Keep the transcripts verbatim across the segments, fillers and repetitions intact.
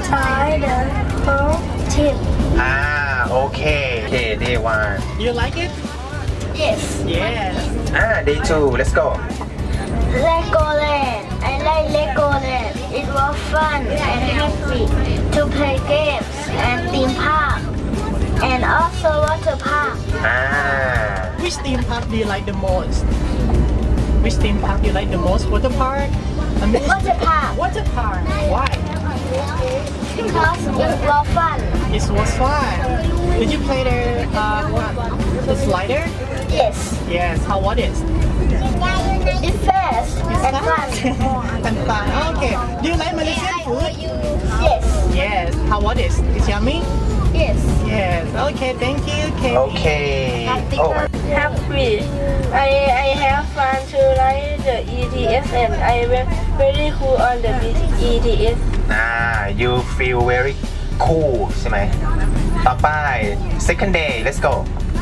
try the whole tip. อ่าโอเคโอเค day one You like it? Yes. Yes. อ่า day two let's go Legoland. I like Legoland. It was fun and happy to play games and theme park and also water park. อ่า Which theme park do you like the most? Which theme park do you like the most? Water park? Amusement Water park. Water park. Why? Because it was fun. It was fun. Did you play the uh, what? The slider? Yes. Yes. How was it? It's fast and fun. And fun. Okay. Do you like Malaysian food? Yes. Yes. How was it? It's yummy. Yes. Yes. Okay. Thank you. Okay. โอเคโอ้ Happy. I I have fun to ride the E T S and I went very cool on the E T S. อ่า you feel very cool ใช่ไหมต่อไป second day let's go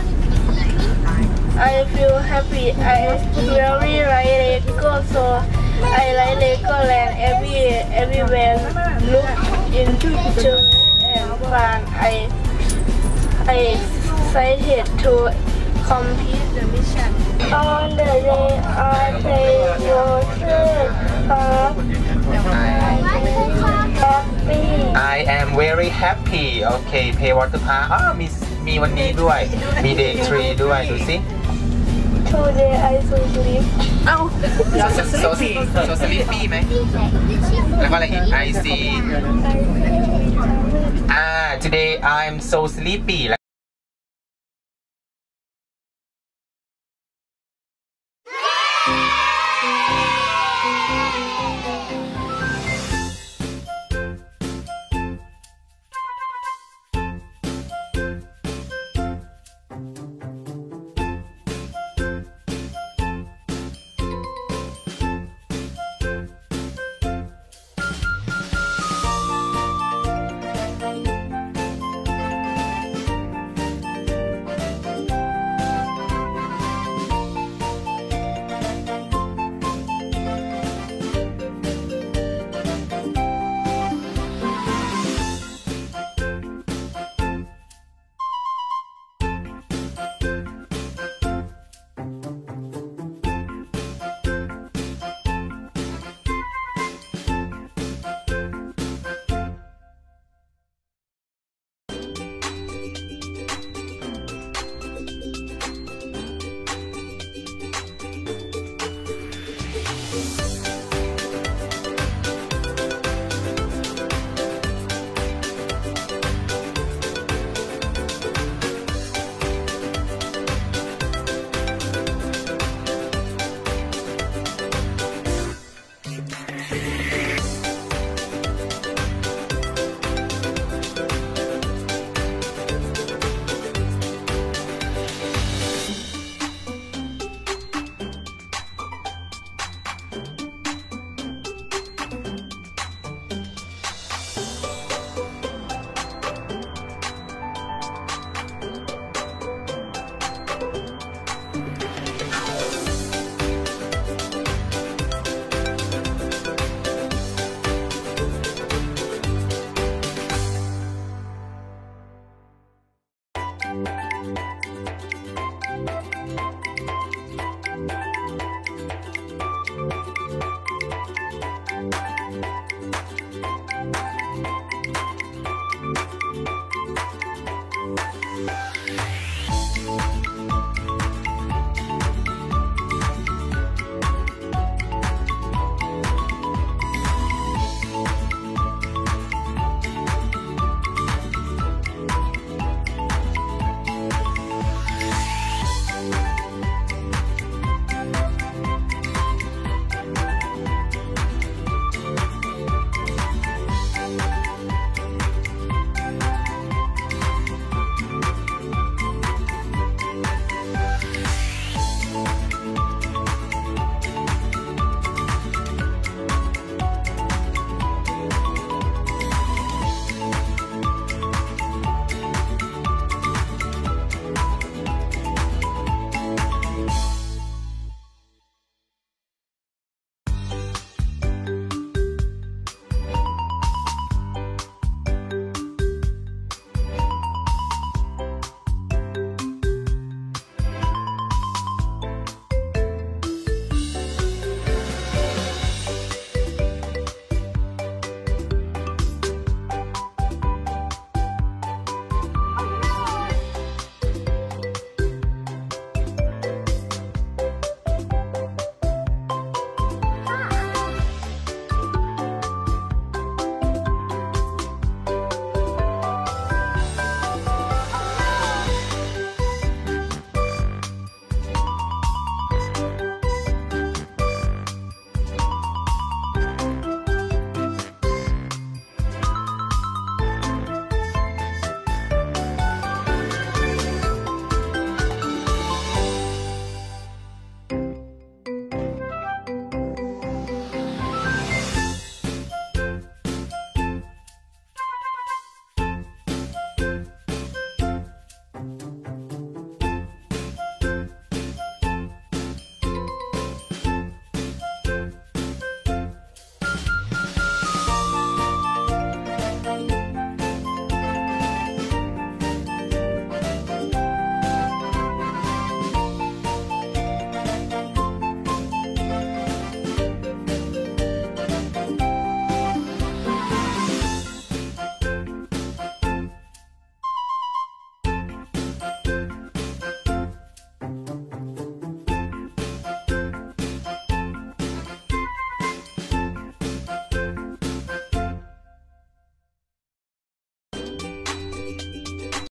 I feel happy. I really like Lego, so I like Legoland every everywhere. Look into and fun. I I excited to complete the mission. On the day I play water park, happy. I am very happy โอเค play water park อ๋อมีมีวันนี้ด้วยมี day three ด้วยดูสิ Today I so sleep. เอ้า so so so sleepy ไหมแล้วก็อะไรอีก I see อ่า today I'm so sleepy แล้ว